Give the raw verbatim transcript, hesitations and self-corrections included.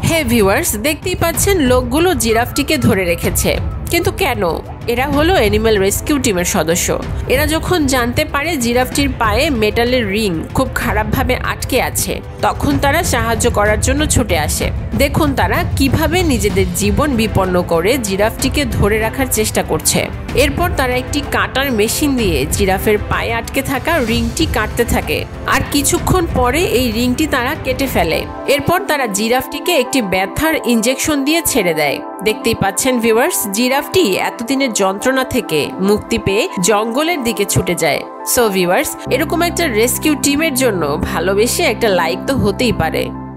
হে viewers, দেখতেই পাচ্ছেন লোকগুলো জিরাফটিকে ধরে রেখেছে, কিন্তু কেন? এরা হলো অ্যানিমাল রেস্কিউ টিমের সদস্য। এরা যখন জানতে পারে জিরাফটির পায়ে মেটালের রিং খুব খারাপভাবে আটকে আছে, তখন তারা সাহায্য করার জন্য ছুটে আসে। দেখুন তারা কিভাবে নিজেদের জীবন বিপন্ন করে জিরাফটিকে ধরে রাখার চেষ্টা করছে। এরপর তারা একটি কাটার মেশিন দিয়ে জিরাফের পায়ে আটকে থাকা রিংটি কাটতে থাকে, আর কিছুক্ষণ পরে এই রিংটি তারা কেটে ফেলে। এরপর তারা জিরাফটিকে একটি ব্যথার ইনজেকশন দিয়ে ছেড়ে দেয়। দেখতেই পাচ্ছেন ভিউয়ার্স, জিরাফটি এতদিনের যন্ত্রণা থেকে মুক্তি পেয়ে জঙ্গলের দিকে ছুটে যায়। সো ভিউয়ার্স, এরকম একটা রেস্কিউ টিমের জন্য ভালোবেসে একটা লাইক তো হতেই পারে।